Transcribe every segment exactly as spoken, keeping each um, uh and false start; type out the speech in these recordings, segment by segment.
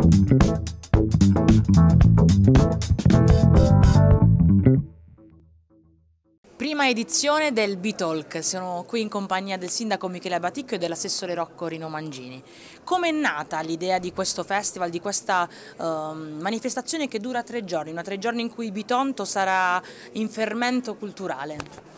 Prima edizione del B-Talk, sono qui in compagnia del sindaco Michele Baticchio e dell'assessore Rocco Rino Mangini. Come è nata l'idea di questo festival, di questa uh, manifestazione che dura tre giorni, una tre giorni in cui Bitonto sarà in fermento culturale?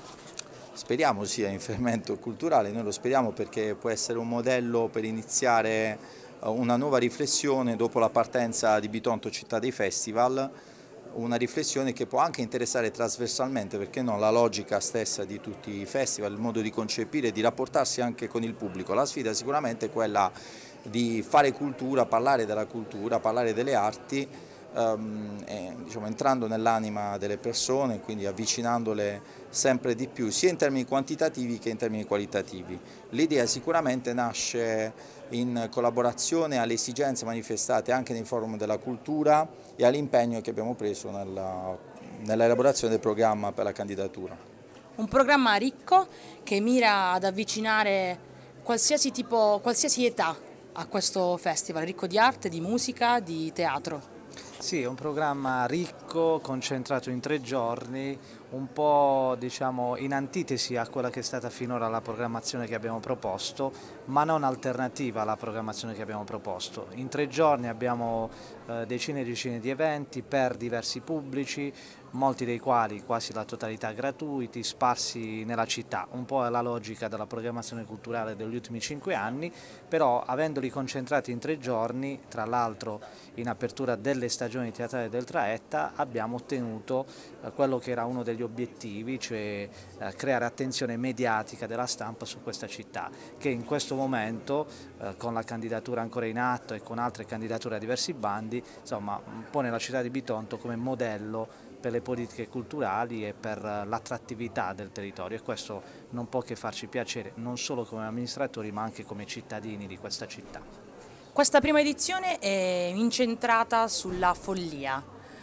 Speriamo sia in fermento culturale, noi lo speriamo perché può essere un modello per iniziare una nuova riflessione dopo la partenza di Bitonto Città dei Festival, una riflessione che può anche interessare trasversalmente, perché no, la logica stessa di tutti i festival, il modo di concepire e di rapportarsi anche con il pubblico. La sfida sicuramente è quella di fare cultura, parlare della cultura, parlare delle arti, ehm, e, diciamo, entrando nell'anima delle persone, quindi avvicinandole sempre di più, sia in termini quantitativi che in termini qualitativi. L'idea sicuramente nasce in collaborazione alle esigenze manifestate anche nei forum della cultura e all'impegno che abbiamo preso nell'elaborazione del programma per la candidatura. Un programma ricco che mira ad avvicinare qualsiasi tipo, qualsiasi età a questo festival, ricco di arte, di musica, di teatro. Sì, è un programma ricco, concentrato in tre giorni, un po' diciamo in antitesi a quella che è stata finora la programmazione che abbiamo proposto, ma non alternativa alla programmazione che abbiamo proposto. In tre giorni abbiamo eh, decine e decine di eventi per diversi pubblici, molti dei quali, quasi la totalità, gratuiti, sparsi nella città. Un po' è la logica della programmazione culturale degli ultimi cinque anni, però avendoli concentrati in tre giorni, tra l'altro in apertura delle stagioni teatrali del Traetta, abbiamo ottenuto eh, quello che era uno degli obiettivi, cioè eh, creare attenzione mediatica della stampa su questa città, che in questo momento, eh, con la candidatura ancora in atto e con altre candidature a diversi bandi, insomma, pone la città di Bitonto come modello per le politiche culturali e per l'attrattività del territorio, e questo non può che farci piacere non solo come amministratori ma anche come cittadini di questa città. Questa prima edizione è incentrata sulla follia.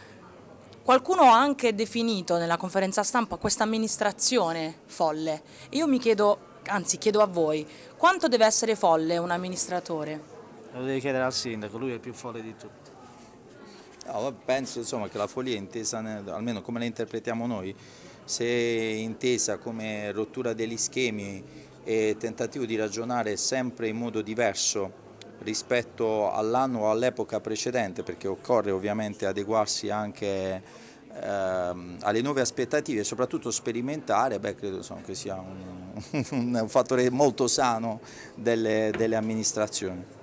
Qualcuno ha anche definito nella conferenza stampa questa amministrazione folle. Io mi chiedo, anzi chiedo a voi, quanto deve essere folle un amministratore? Lo devi chiedere al sindaco, lui è il più folle di tutti. No, penso insomma, che la follia intesa, almeno come la interpretiamo noi, se intesa come rottura degli schemi e tentativo di ragionare sempre in modo diverso rispetto all'anno o all'epoca precedente, perché occorre ovviamente adeguarsi anche ehm, alle nuove aspettative e soprattutto sperimentare, beh, credo insomma, che sia un, un fattore molto sano delle, delle amministrazioni.